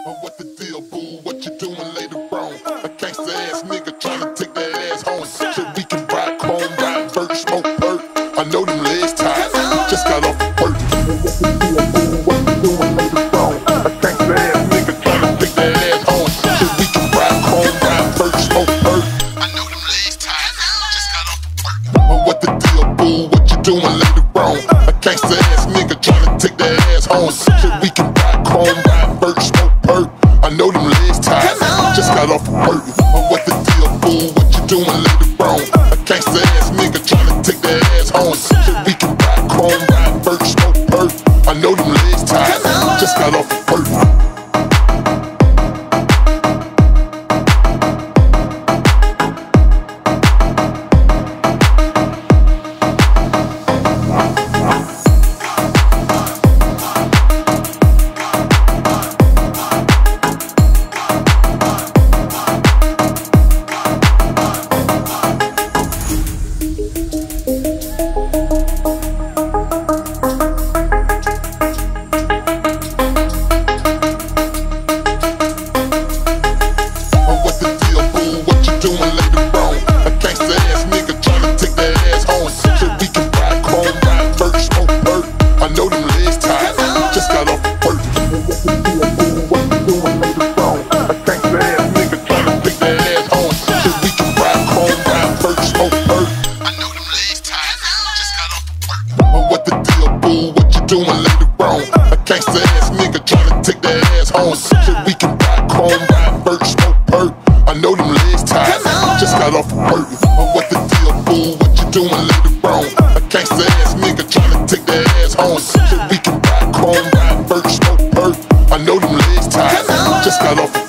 What the deal, boo? What you doing later on? A gangsta ass nigga tryna take that ass home. So we can ride chrome, ride vert, smoke hurt. I know them legs tired, just got off work. What you doing later on? A gangsta ass nigga tryna take that ass home. So we can ride chrome, ride vert, smoke hurt. I know them legs tired, just got off work. What the deal, boo? What you doing later on? A gangsta ass nigga tryna take that ass home. So we can ride chrome, ride vert, smoke hurt. I know them legs tired, just got off work. What the deal, fool? What you doing later on? A gangsta ass nigga tryna take that ass home. So we can ride chrome, ride vert, smoke hurt. I know them legs tired, just got off work. Doing later on, a gangsta ass nigga tryna take that ass home. So we can ride chrome, ride vert, smoke hurt. I know them legs tired, just got off work. What the deal, fool? What you doing later on? A gangsta ass nigga tryna take that ass home. So we can ride chrome, ride vert, smoke hurt. I know them legs tired, just got off